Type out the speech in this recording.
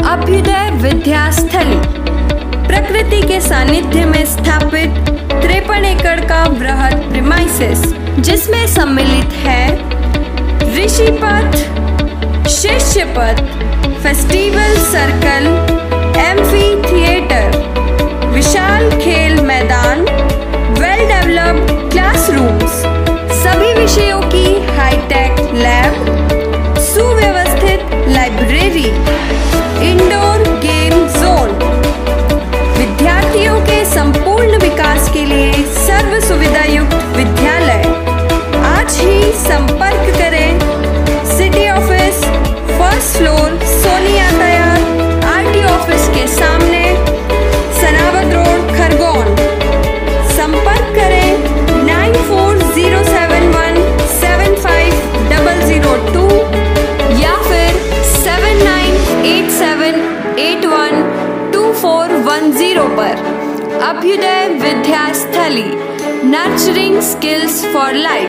अभ्युदय विद्यास्थली प्रकृति के सानिध्य में स्थापित 53 एकड़ का बृहद प्रीमाइसेस, जिसमें सम्मिलित है ऋषि पथ, शिष्य पथ, फेस्टिवल सर्कल, एम्फी थिएटर, विशाल खेल मैदान, वेल डेवलप्ड क्लासरूम्स, सभी विषयों की हाईटेक लैब, सुव्यवस्थित लाइब्रेरी, इंडोर गेम जोन, विद्यार्थियों के संपूर्ण विकास के लिए सर्व सुविधा युक्त विद्यालय। आज ही संपर्क करें। City office, first floor, Soni Yatayat, RT office के सामने, सनावद रोड, खरगोन। संपर्क करें 9407175002 या फिर 7987812410 पर। Abhyudaya Vidyasthali, nurturing skills for life.